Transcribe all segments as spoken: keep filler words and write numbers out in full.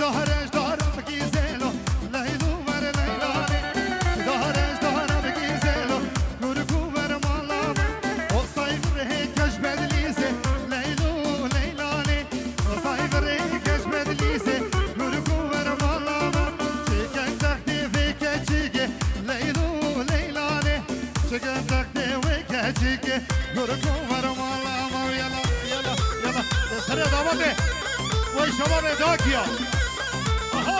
دهرش دارم گیزلو لیلو ور لیلانی دهرش دارم گیزلو گرگو ور مالام اوستای ره کش بدلیزه لیلو لیلانی اوستای ره کش بدلیزه گرگو ور مالام چیکن تختی وی کچیگه لیلو لیلانی چیکن تختی وی کچیگه گرگو ور مالام یلا یلا یلا سر داماده وای شما به داکیا آها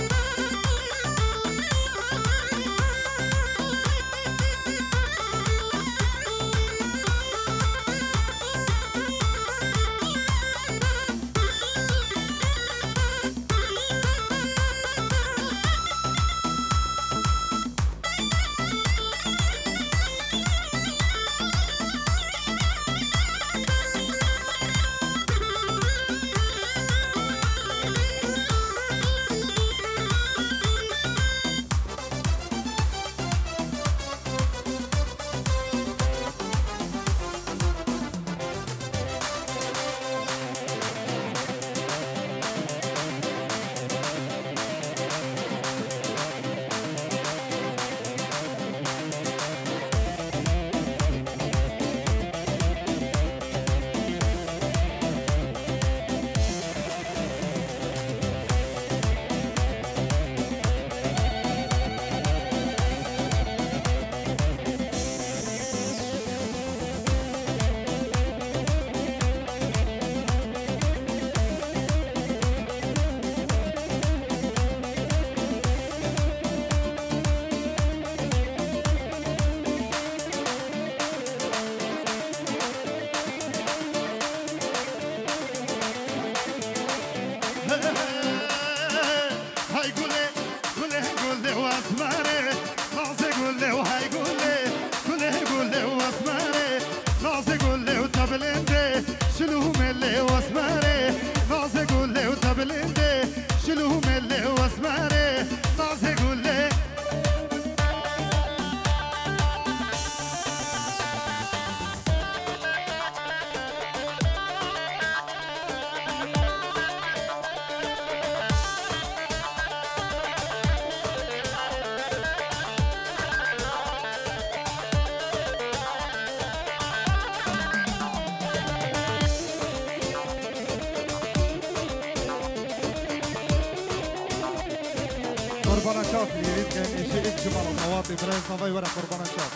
قربان شاف میرید که میشه یک جمال نواتی برای صبای ورا قربان شاف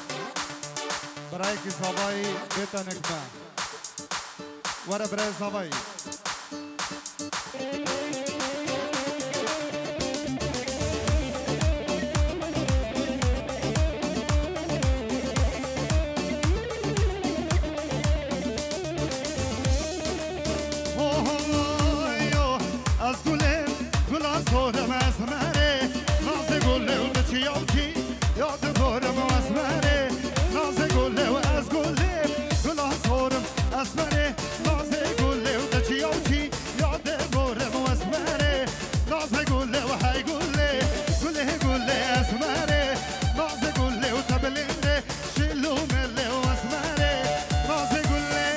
برای که صبای بیتا نکمه ورا برای صبای از گله گل سورم از مره ناز گله و بچیاوکی یاد دورم از مره ناز گله و از گله گل سورم از مره ناز گله و بچیاوکی یاد دورم از مره ناز گله و های گله گله گله از مره ناز گله و تبلنده شلو مله و از مره ناز گله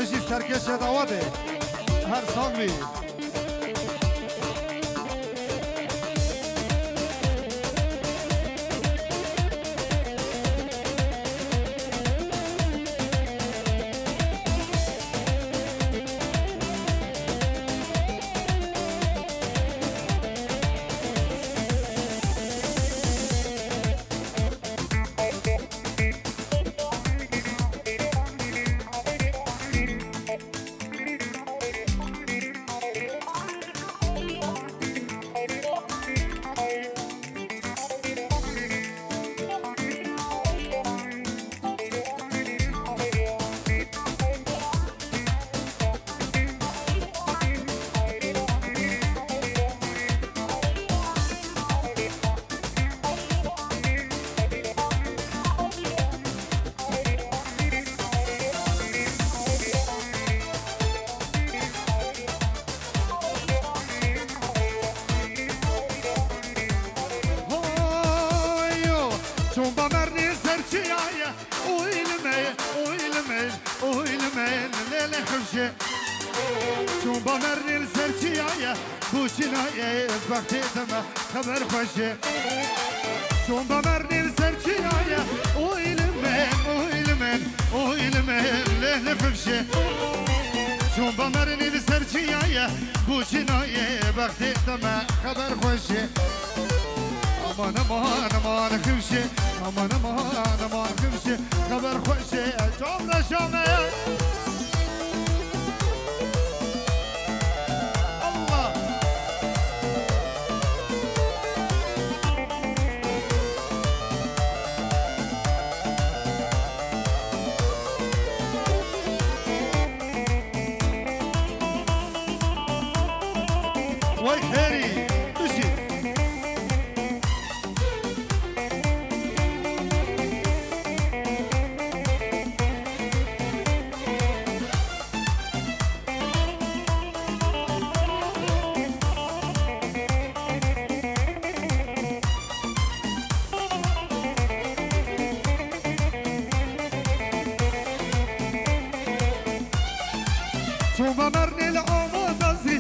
بشی سرکش دواده هر سال بی چون با مرنی سرچی آیا بوچنای وقتی دم خبر خوشه چون با مرنی سرچی آیا اویل من اویل من اویل من له فشه چون با مرنی سرچی آیا بوچنای وقتی دم خبر خوشه امان امان امان خوشه امان امان امان خوشه خبر خوشه جام رشامه وای خیری بشی چون با مرنی لعامازی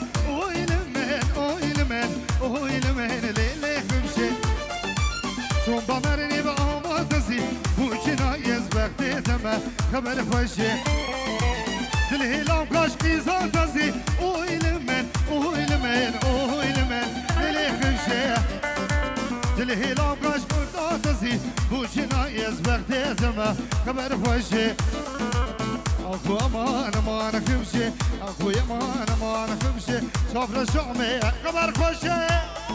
چون با مرنی با آمادزی بوچنای از وقتی دم خبر خوشه دل هیلام کاش قیزان دزی اویل من اویل من اویل من دل خوشه دل هیلام کاش قیزان بوچنای از وقتی دم خبر خوشه اخو امان امان خوشه اخو امان امان خوشه صفر شعمه خبر خوشه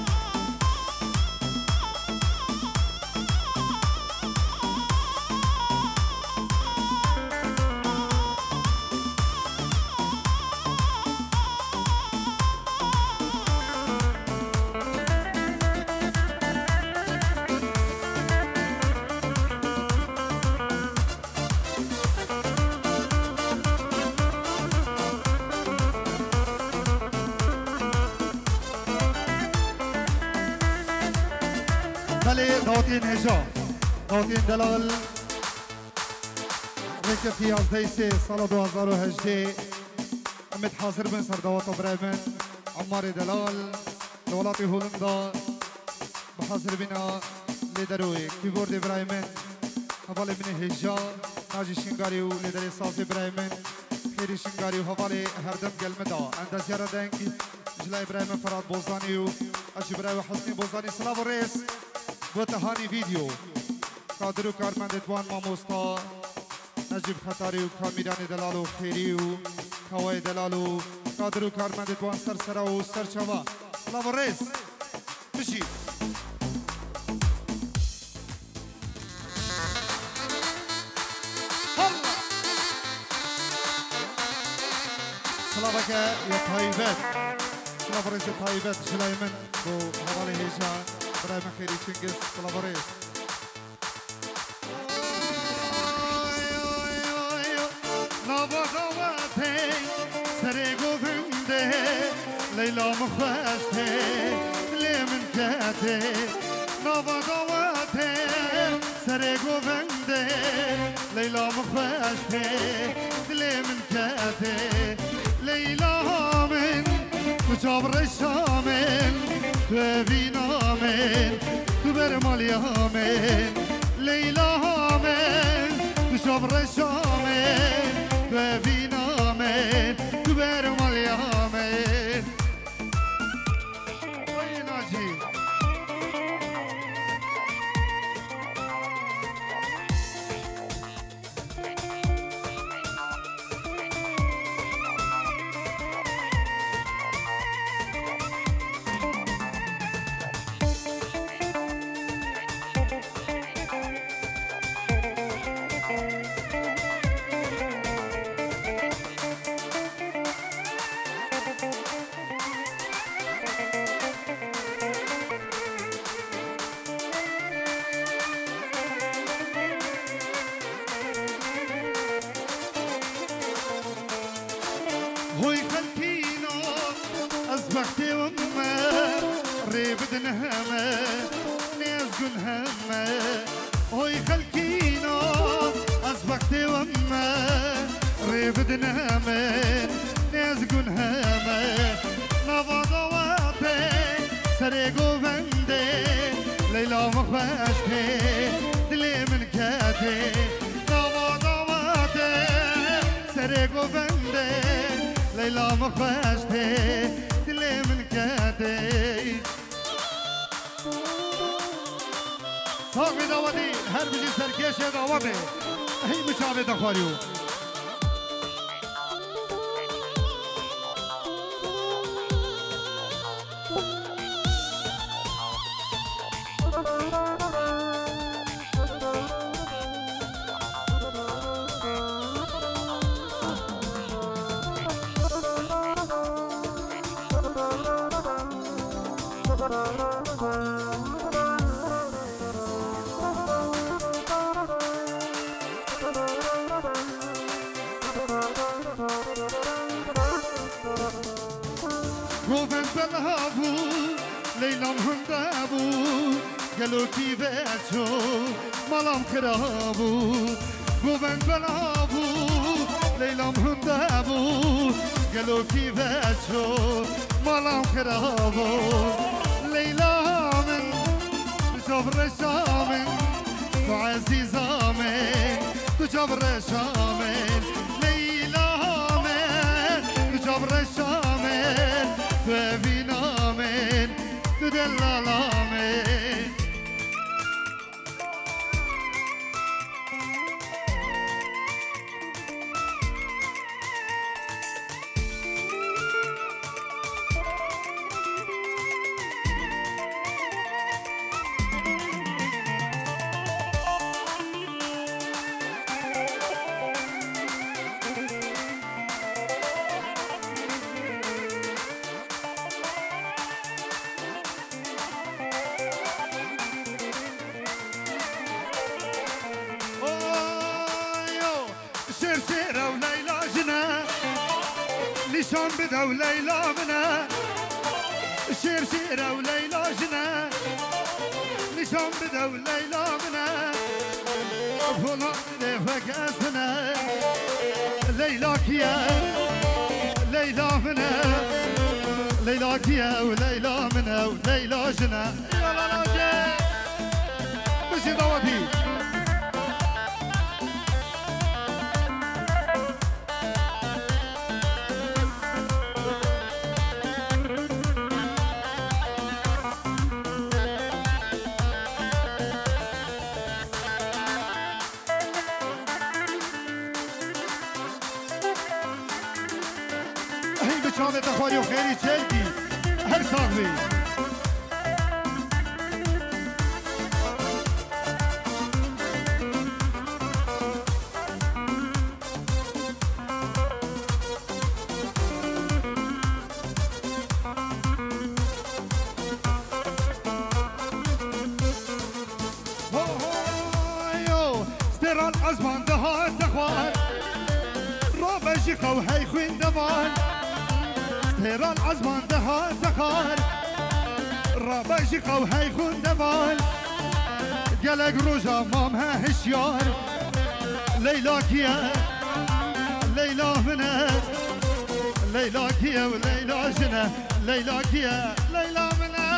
بله داوطین هجا داوطین دلال ریکت یازده سه سال دو هزار و هجده امید حاضر بن سردوات برایمن عمار دلال دولات هولندا بحاضر بنا لیدروی کیبورد برایمن حوالی بن هجا ناجی شنگاری و لیدر ساز برایمن خیری شنگاری و حوالی هردم گلمدا اندازیار دنگی جلای برایمن فراد بوزانی و اجی برای حسنی بوزانی سلام و ریس و تهانی ویدیو قادر و کارمند دوان ماموستا نجیب خطاری و کامیران دلال و خیری و کوای دلال و قادر و کارمند دوان سرسرا و سرچوا سلام و ریس بشی سلام که یا طایبت سلام و ریس طایبت جلای من و حوالی هیجا برای من خیلی چنگز سلام و ریس نباغواته سری گوونده لیلا مخواسته لی من کاته نباغواته سر گوونده لیلا مخوش پی دل من کته لیلا من تو جابر شامن تو وینامن تو برمالیامن لیلا من تو جابر شامن تو وینامن تو برمالیامن وای ناجی هوي خلتينا أصبحتي وما ريبدن هما نازقن هما هوي خلتينا أصبحتي وما ريبدن هما نازقن هما نفضواتي سريقو بندي ليلى مخاشتي دلي من كاتي نفضواتي سريقو بندي لیلا مخواسته دل من کردی ساقی داودی هر بجی سرکش داوده هی مشابه دخواریو گوفن بلهابو لیلام هندابو گلو کی بچو مالام کرابو گوفن بلهابو لیلام هندابو گلو کی بچو مالام کرابو لیلا من جبر شامن تو عزیزامن تو جبر شامن لیلا من تو جبر شامن تو وینامن تو دلالامن نشان بده وليلى منا شير شيرة وليلى جنا نشان بده وليلى منا فلان لفك اسنا ليلى كيا ليلى منا ليلى كيا وليلى منا وليلى جنا يلا راجع مشي ضوابي شامل تخواری و خیلی چلکی هر ساقوی سترال ازمان دهار تخوار رو بجی خوهی خوین دوان هرال عزمان دهان دخار رابش قوهي خون دبال قلق روجا مامها هشيار ليلى كيا ليلى منى ليلى كيا وليلى جنى ليلى كيا ليلى منى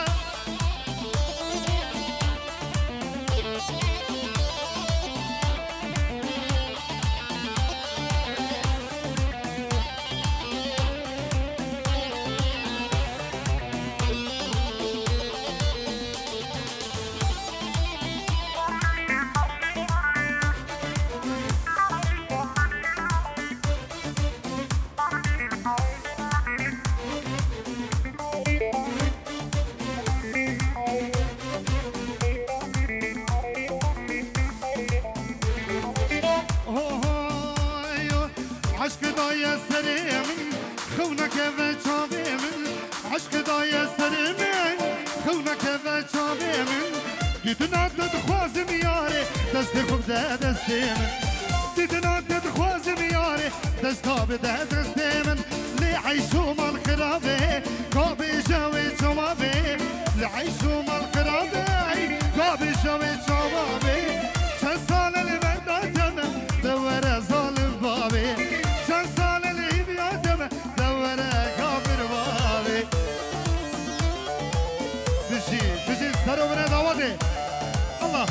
دیدنا تدخوازم یاره دستا به دستم لعيشو مال خرابه قابي جوي جوابه لعيشو مال خرابه قابي جوي جوابه چند سال البرداتم دوره ظالم بابه چند سال الهیبیاتم دوره کافر بابه بشی بشی سر و بره داواده الله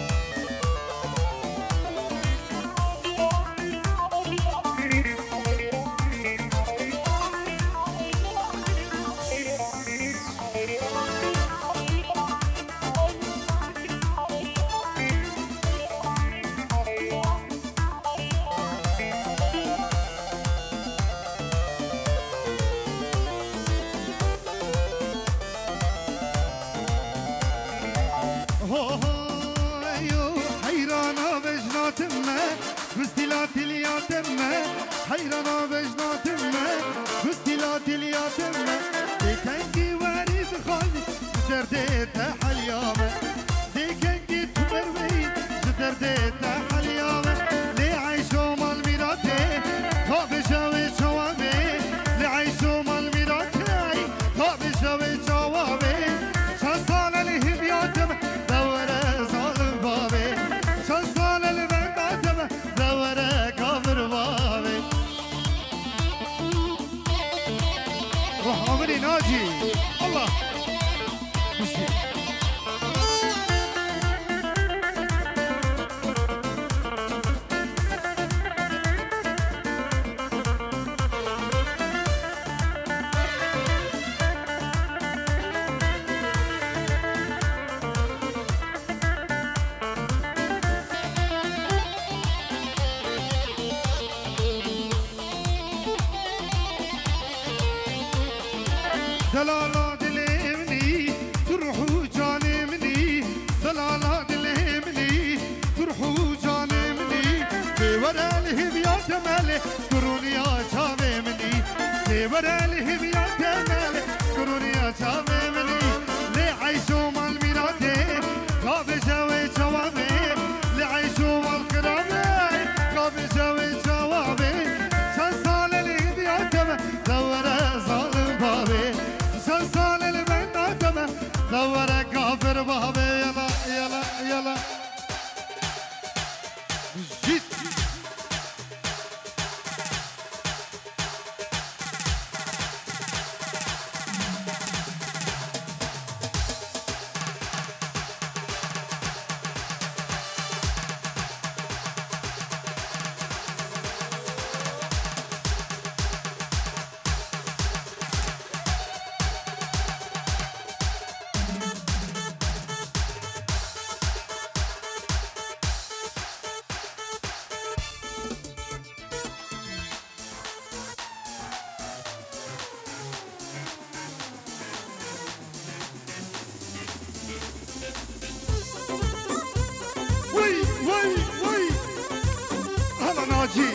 حيرانا بجناتمه بستيلات الياتمه ديكنجي وريد خالي جدرديت حليامه ديكنجي تمروي جدرديت حليامه لي عيشو مال ميراتي طاب جوي جوابي لي عيشو مال ميراتي طاب جوي جوابي شان صال الهبياتم دوره ظالم بابي شان صال البنداتم دوره كافر بابي عمري ناجي الله بسم دلالا دلی منی تروحو جانی منی دلالا دلی منی تروحو جانی منی دیوره الهبیات ماله کرونیا چاوه منی دیوره الهبیات ماله کرونیا چاوه منی لی عیشو مال میراته قاب جوی جوابه لی عیشو مال قرابه قاب جوی جوابه چند سال الهبیات دوره ظالم بابه سال البنات دور كافر بابي يلا يلا يلا جيت ناجي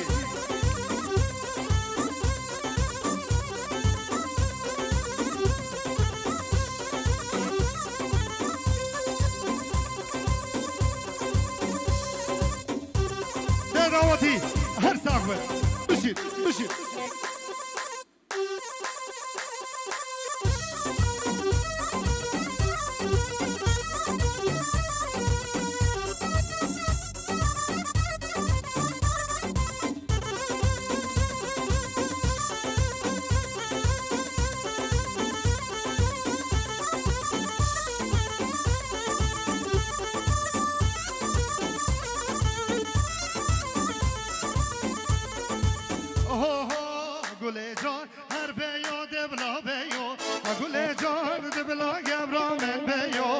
دراوتي هر ساقبه بشير بشير گل جان هر بیا دبلا بیو گل جان دبلا گبرا من بیو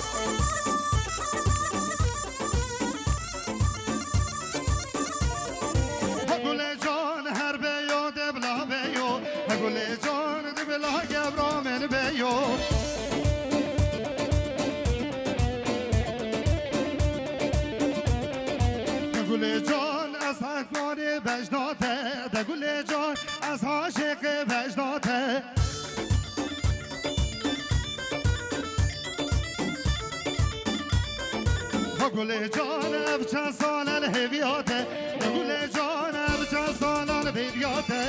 گل جان هر بیا دبلا بیو گل جان دبلا گبرا من بیو گل جان از حقوان بجناته ده گل جان از عاشق بجناته گل جان اب چند سالن هویاته ده گل جان اب چند سالن هویاته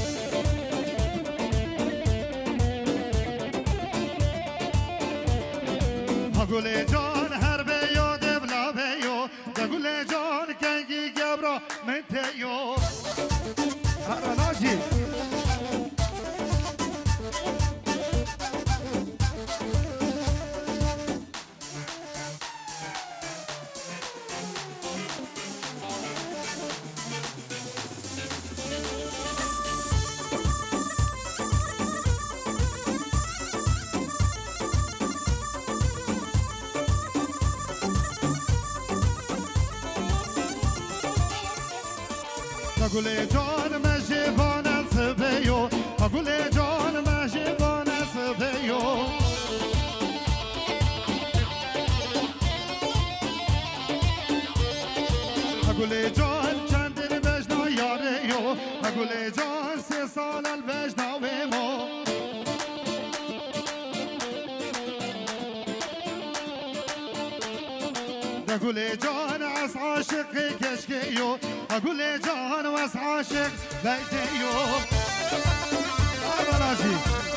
گل جان هر به یاد بلا بیو ده گل جان کنگی گبرا من تیو هراناجی گل جان مجبان سبیو گل جان مجبان سبیو گل جان چند دل بجنا یاریو گل جان سه سال البجنا و ما گل جان از عاشق کشکیو گل جان و از عاشق بیتیو آبالازی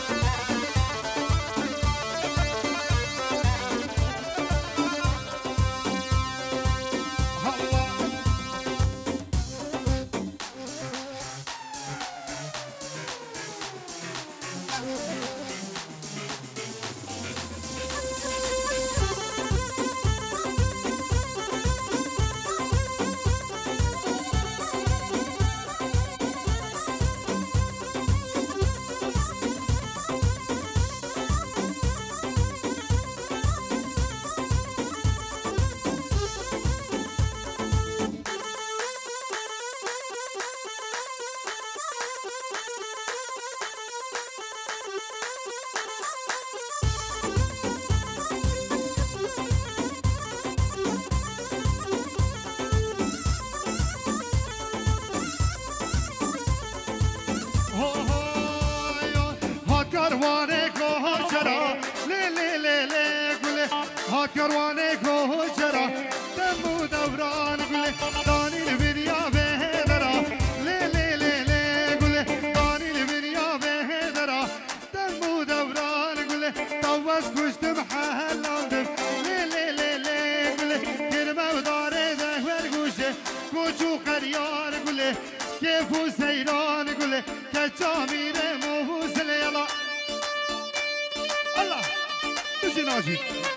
کروانه کو چرا لی لی لی لی گله ها کروانه کو چرا دمو دوران گله دانیل بریا به درا لی لی لی لی گله دانیل بریا به درا دمو دوران گله تواس کشتم حلاندم لی لی لی لی گله گرمه و داره دهور گوشه کوچو خریار گله کیفو سیران گله کچا میره موزل یلا الله بشی ناجی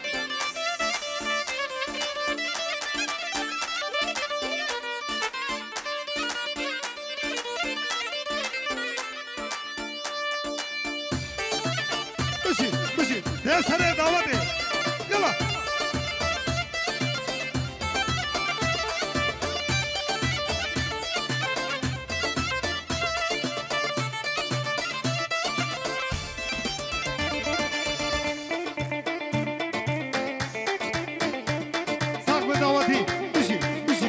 بشی بشی ده سره دعوته یلا دعوتی بشی بشی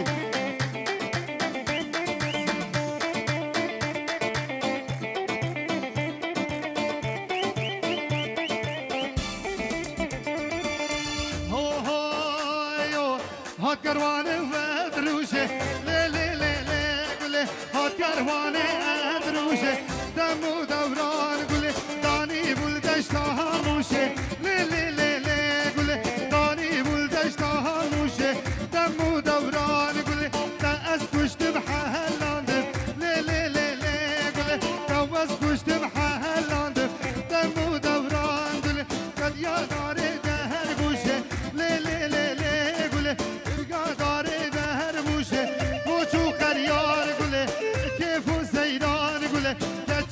هو هو هات کروانه و دروشه لی لی لی لی گله هات کروانه دروشه دمو دوران گله دانی بول دشتا هموشه لی لی لی لی گله دانی بول دشتا هموشه دمو دوران گله تا از کشتم حلاندم لی لی لی لی گله تا از کشتم حلاندم دمو دوران گله کل یاداره در گوشه لی لی لی لی گله یاداره در گوشه کوچو قریار گله کیفو سیران گله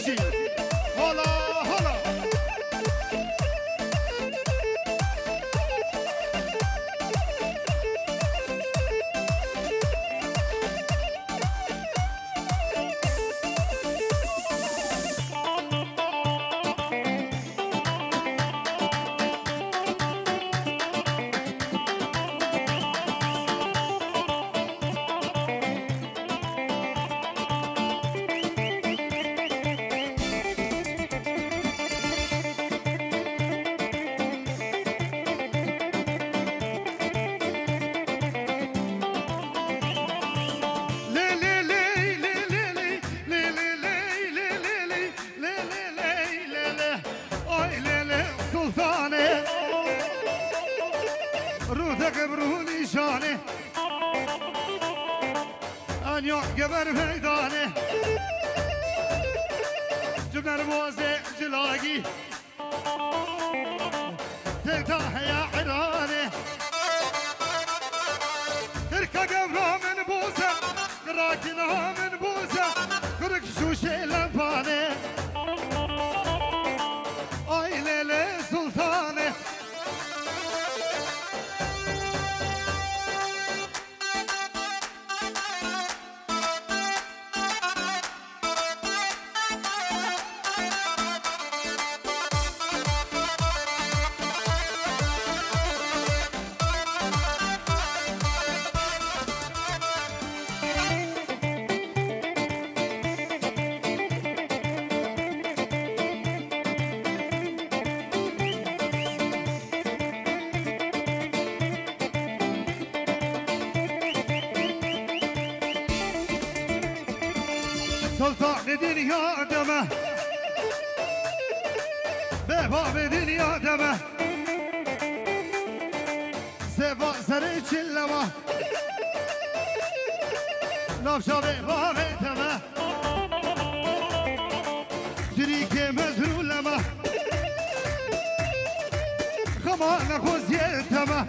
بشی حالا حالا قبروني شانه أن يعقبر ميدانه جبنا موزع جلاقي تلتاح يا عرانه تركا قبره من بوسه راكنها من بوسه كرك شوشي لنفانه اي ليلة سلطانه سلطان دنيا دمه بباب دنيا دمه سبا سري چلمه نفشا بباب دمه دريك مزرولمه خمان خوز يتمه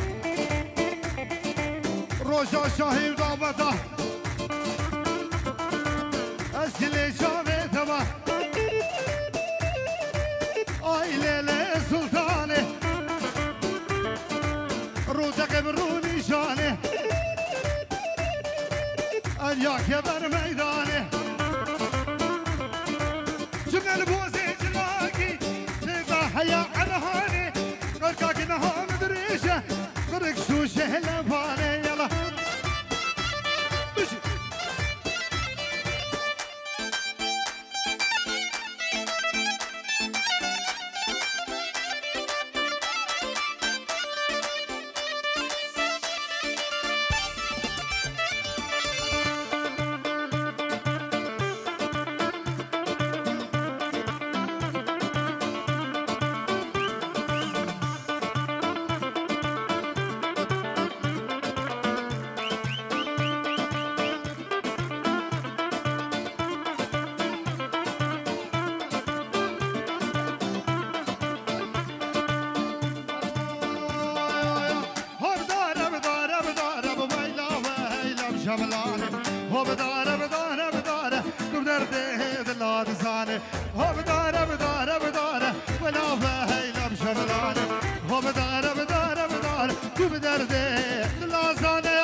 روشا شاهي دامته اسكلي شامي تما اي ليلة سلطاني روزك بروني شاني انياك يبر ميداني جمع البوزي جلاكي تيضا حيا عرهاني قرقاك نهام دريشة قرق شوشه لفاني يلا بشي هو بداره بداره بداره تو درده دلاد زانه هو بداره بداره بداره ولا فهيلم شملانه هو بداره بداره بداره تو بدرده دلاد زانه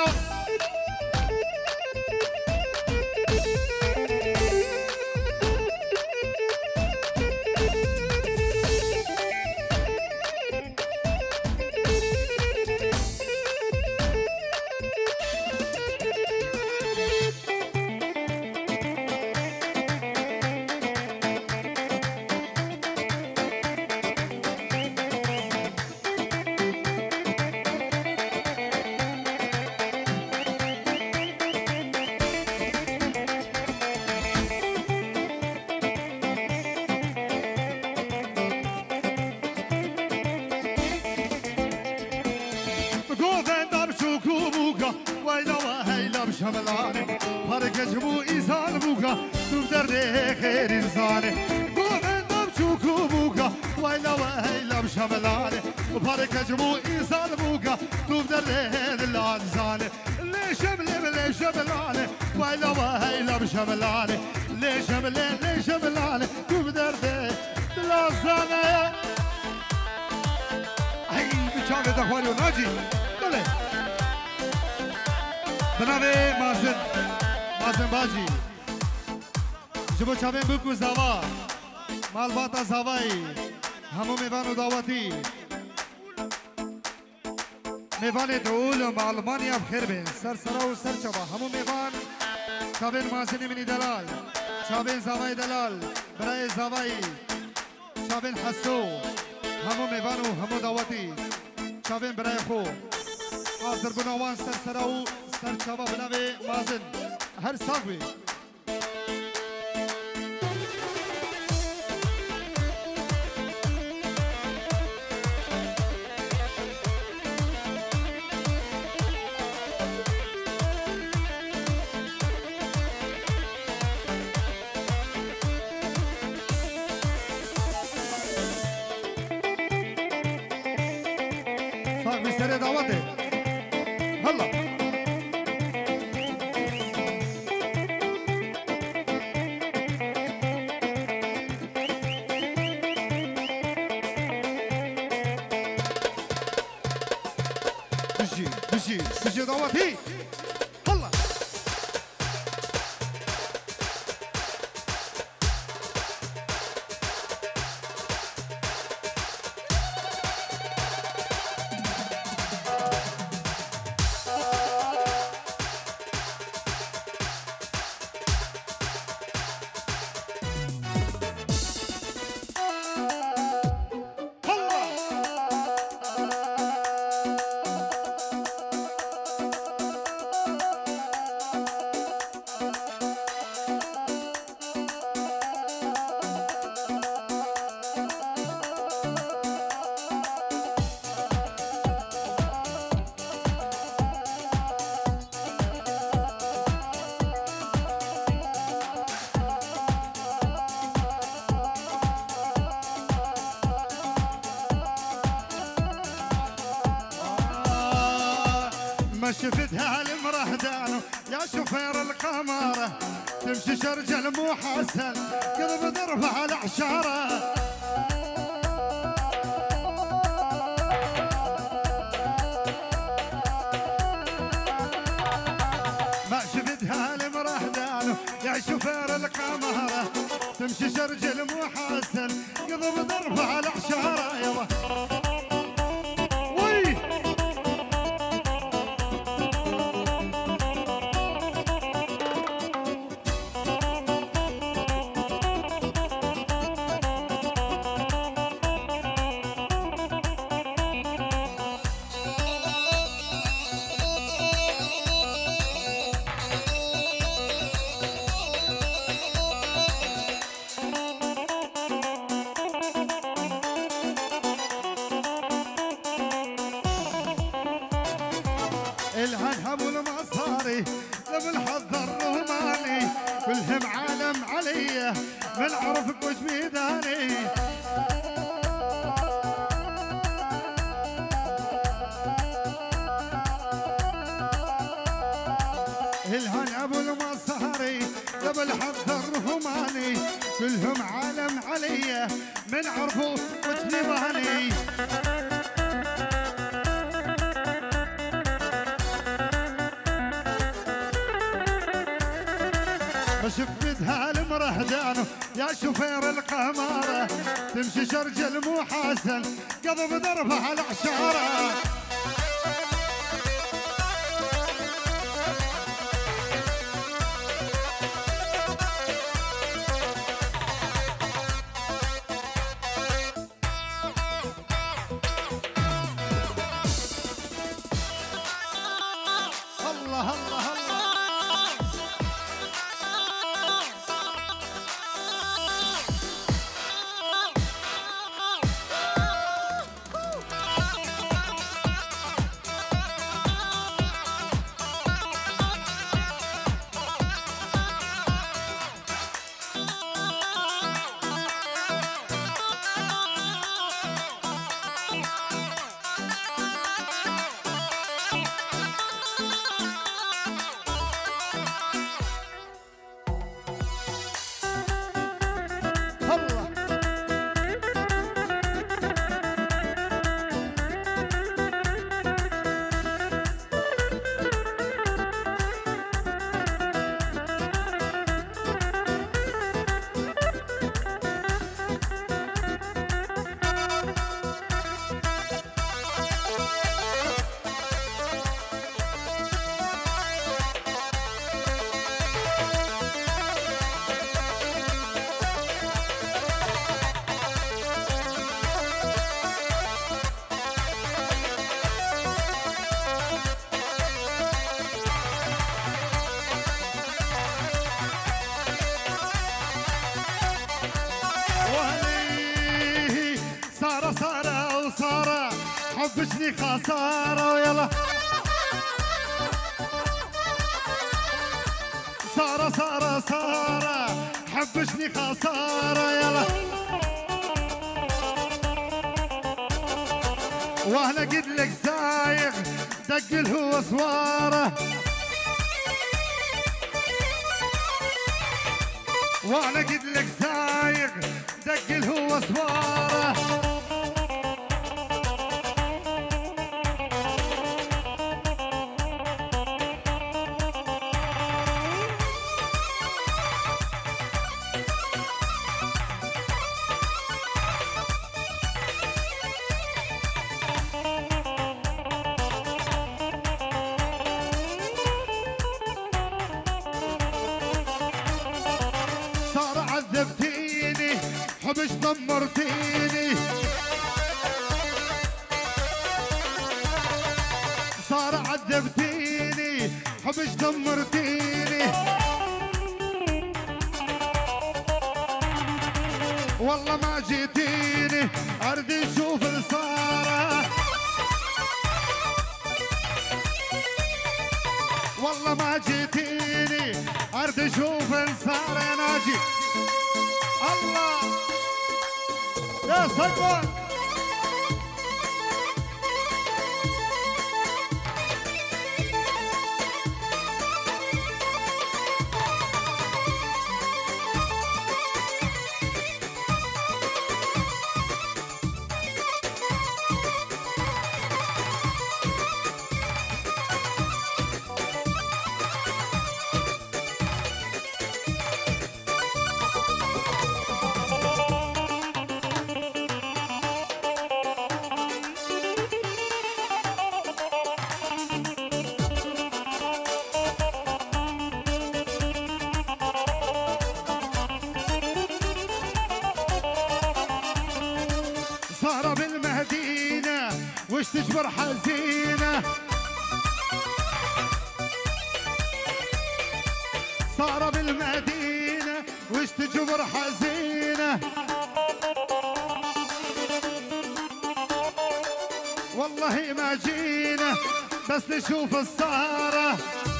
شملانه پرکش بو ایزان بوکا تو درده خیر انسانه گوهندم چوکو بوکا ویلا ویلم شملانه پرکش بو ایزان بوکا تو درده دلان زانه لیشم لیم لیشم لانه ویلا ویلم شملانه لیشم لیم لیشم لانه تو بدرده دلازانه ای بچاوه دخواریو ناجی بله بنابه مازن مازن باجی جبو چاوین بکو زوا مالباتا زوایی همو میوانو دعوتی میوان دولم آلمانیا بخیر بین سر سرا و سر چوا همو میوان چاوین مازنی منی دلال چاوین زوای دلال برای زوایی چاوین حسو همو میوانو همو دعوتی چاوین برای خو حاضر بناوان سر سرا و سر چوا بناوی مازن هر ساقوی سر دعوته هلا بشي بشي بشي دعوتي هلا شفتها المرهدانو يا شوفير القمارة تمشي شرجل مو حسن قلب ضربها العشارة ما شفتها المرهدانو يا شوفير القمارة تمشي شرجل مو حسن قلب ضربها العشارة يلا الهنهم والمصاري بالحظ الروماني كلهم عالم علي من عرفك وش بيداني الهنهم والمصاري بالحظ الروماني كلهم عالم علي من عرفك وش بيداني شفتها المرهدانو يا شوفير القمارة تمشي شرجل مو حسن قضب ضربها العشارة الله الله الله حبشني خسارة ويلا سارة سارة سارة حبشني خسارة يلا وانا قد لك زايغ دق الهوى صواره وانا قد لك زايغ دق الهوى صواره عذبتيني حبش دمرتيني صار عذبتيني حبش دمرتيني والله ما جيتيني اريد اشوف الصارة والله ما جيتيني اريد اشوف الصارة يا ناجي الله يا صدق صار بالمدينة وش تجبر حزينة صار بالمدينة وش تجبر حزينة والله ما جينا بس نشوف السهرة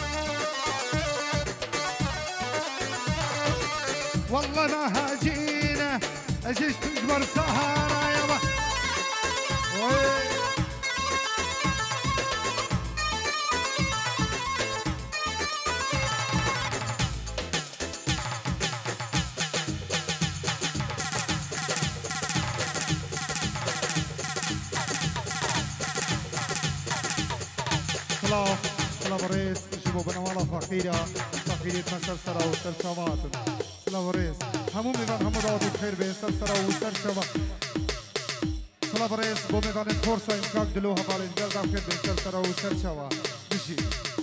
والله ما هاجينا اجيش تجبر سهرة يابا سلام سلام الرئيس شباب بنوالا فقيرة فقيرة مسلسلة وسلسلات سلام الرئيس همو میوان همو داوتی بخیر به سلسلة وسلسلة سلام الرئيس بو میوان فرصة امکان دلوها بالینجل دا بخیر به سلسلة وسلسلة بشی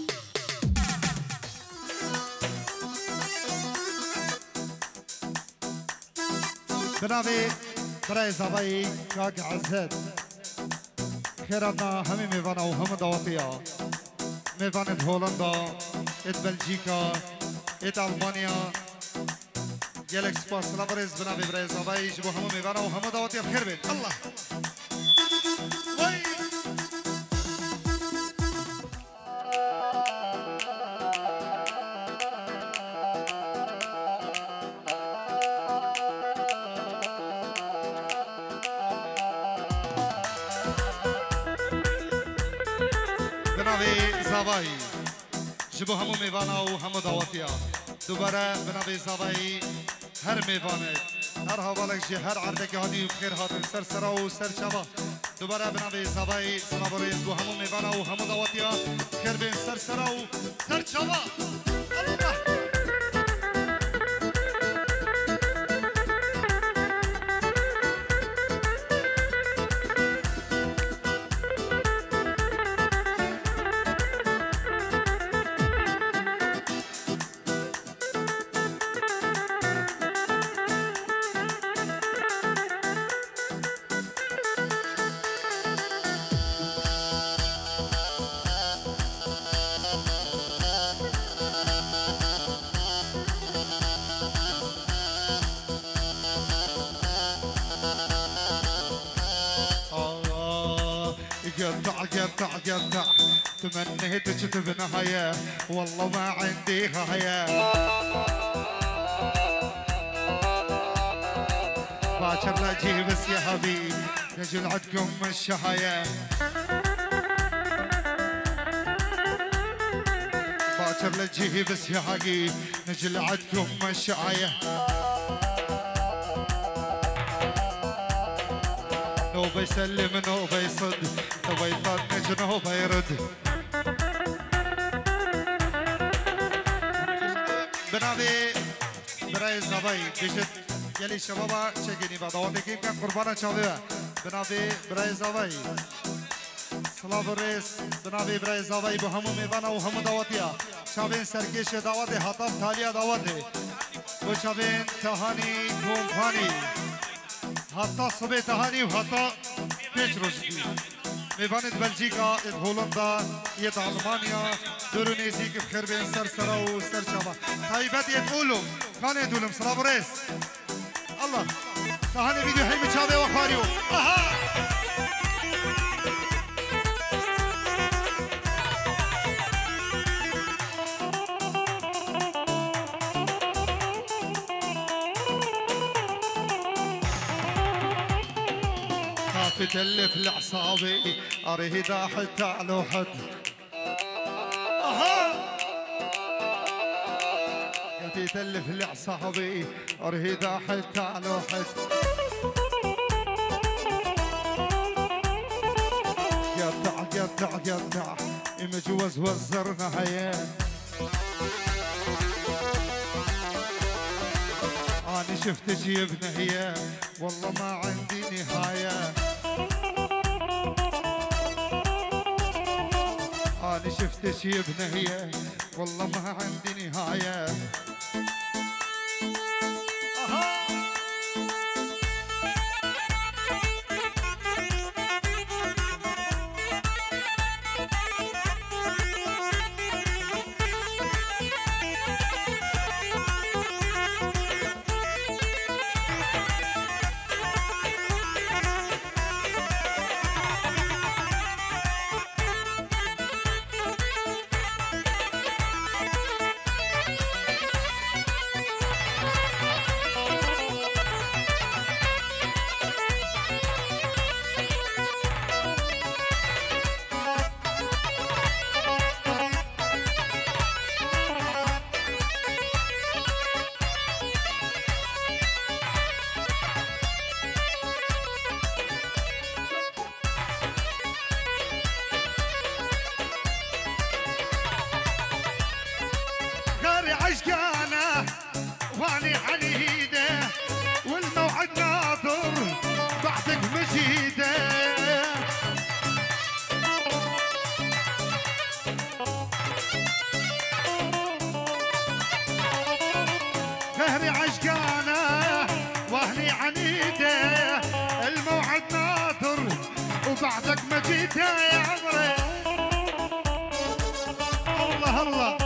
بنابي برای زبایی کاک عزت خیراتنا همه میوان او همه داوتیا میوان ات هولندا ات بلژیکا ات آلمانیا گلک سپاس لبریز بنابی برای زبایی جبو همه میوان او همه داوتیا بخیر بین الله وی زاوایی جبو همو میوانا و همو دعوتیا دوباره بنابی زاوایی هر میوانه هر حوالک جی هر عرده که هادی و بخیر هاتن سر سرا و سر شبا دوباره بنابی زاوایی سنابوری جبو همو میوانا و همو دعوتیا بخیر بین سر سرا و سر شبا الله قطع قطع قطع تمنيتك بنهاية والله ما عندي غاية باكر لا جيبس يا حبيب نجل عندكم الشهاية باكر لا جيبس يا حبيب نجل عندكم الشهاية نوبة يسلم نوبة يصد نوبة يطنج نوبة يرد بنابي براي زباي بيشت يلي شبابا شكيني بعد كيف كان قربانا شابه بنابي براي زباي سلام الرئيس بنابي براي زباي بهمو ميوانا وهمو دعوتيا شابين سرکش دعوت حطب تالیا دعوت و شابين تهاني كومپاني حتی صبح تهانی و حتی پیش روشتی میباند بلژیکا هولندا یه آلمانیا درونیزی که بخیر بین سر سرا و سر شبا طیبت یه اولم خانه دولم سلام ریس الله تهانی ویدیو هی مچاوه و خواریو آها تلف العصابي اريد حتى على حد اها قلت تلف العصابي اريد حتى على حد قطع قطع قطع مجوز وزرنا هيا انا شفت جيبنا هي والله ما عندي نهايه أنا شفت شي بنهية والله ما عندي نهاية عشقانه واني عنيده والموعد ناظر بعدك مجيده غيري عشقانه واني عنيده الموعد ناظر وبعدك مجيده يا عمري الله الله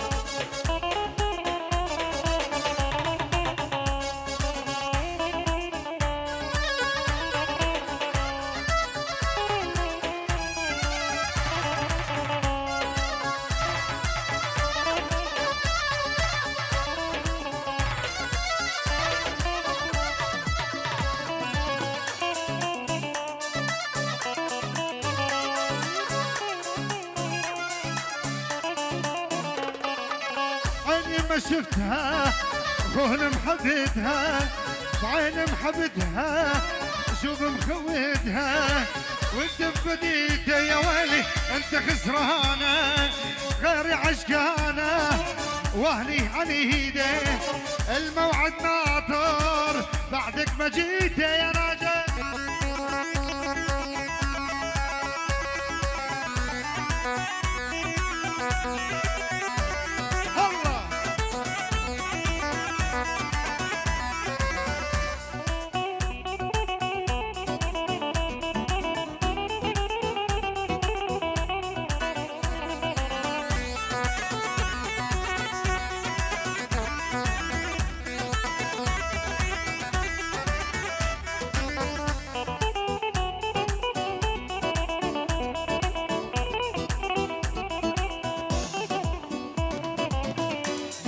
ما شفتها هون محبتها بعين محبتها شوف مخوتها وانت ببديته يا ويلي انت خسرانه غيري عشقانه واهلي عنيده الموعد ناطر بعدك ما جيته يا راجل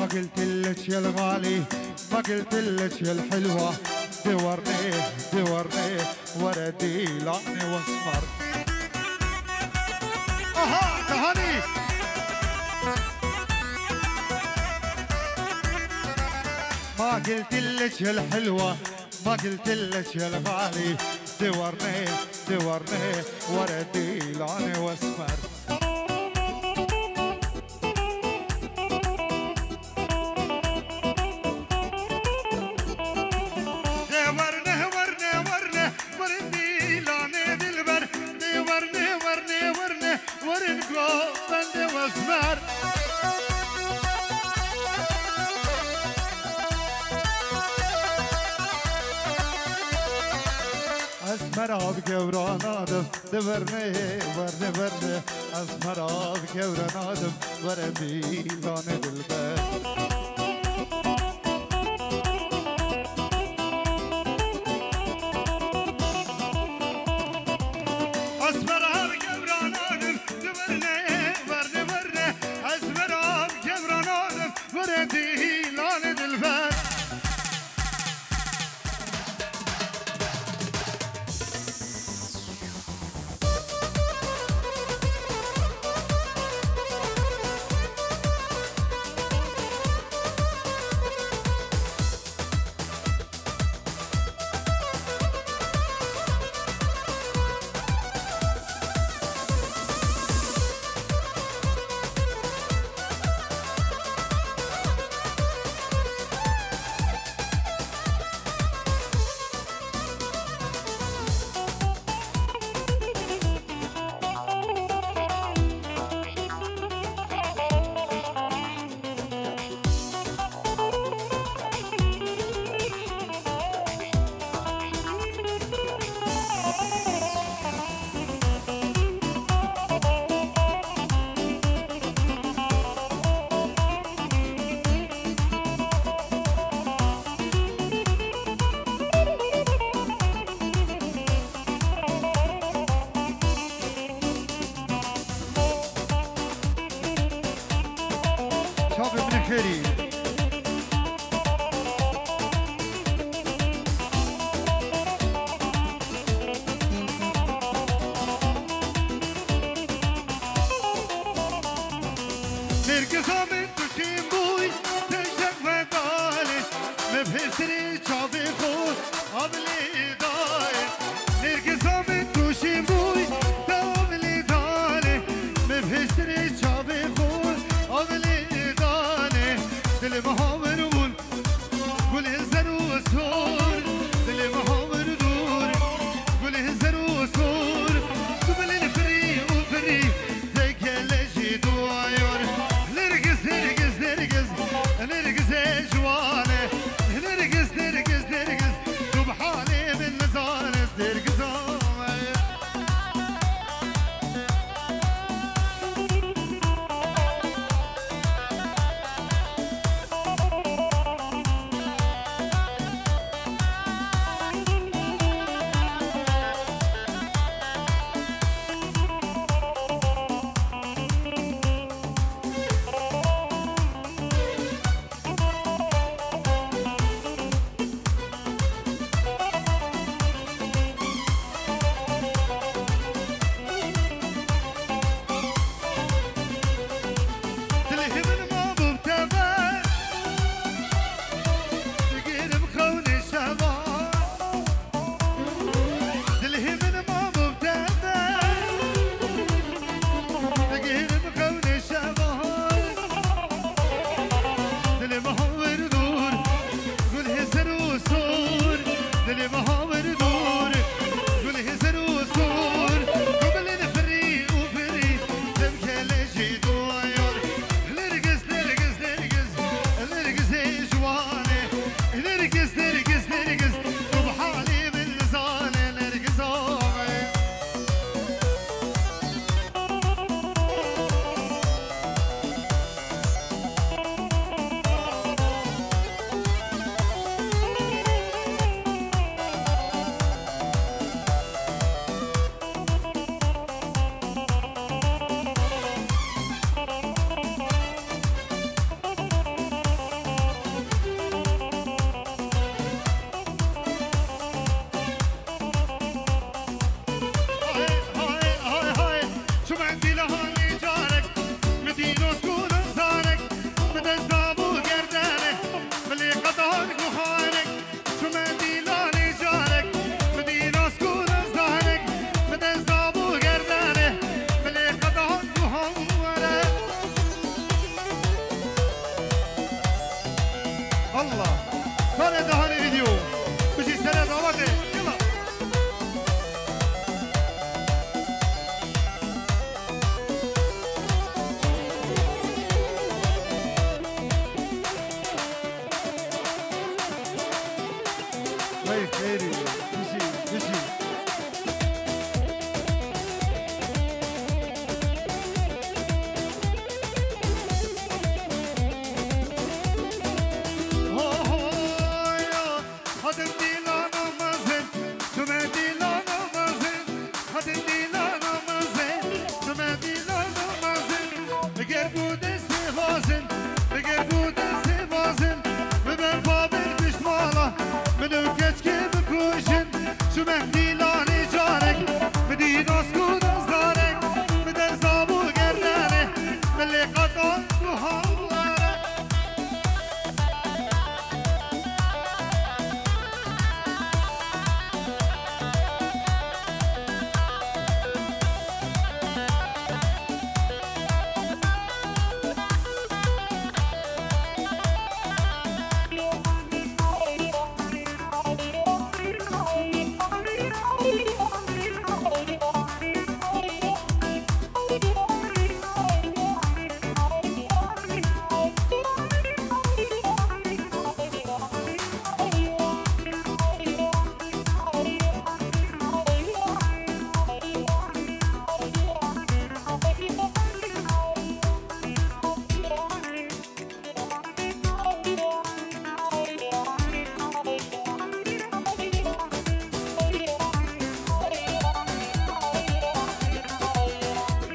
قلت لك يا الغالي ما قلت لك يا الحلوة دورني دورني وردي لعني واسمر اها تهاني ما قلت لك يا الحلوة ما قلت لك يا الغالي دورني دورني وردي لعني واسمر اسمرا بگوران آدم دورنه ورنه ورنه اسمرا بگوران آدم وردی لانه دلبر خيري نرقصها من تشين بوي تنشق ودالي مبهسري شعبي خود قبلي داي نرقصها من تشين بوي قبلي دالي مبهسري شعبي خود قبلي دل مهاور بول گل هزار و سور دل مهاور دور گل هزار و سور قبل الفري وفري ذاك لجي دوار لرقص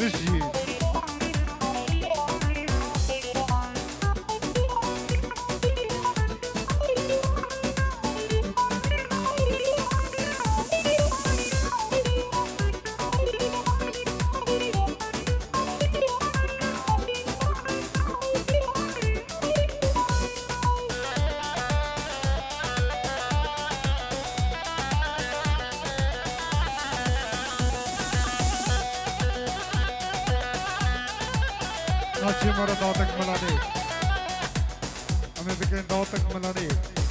بشی ناچی مرا داوتک ملانی ہمیں بکن داوتک ملانی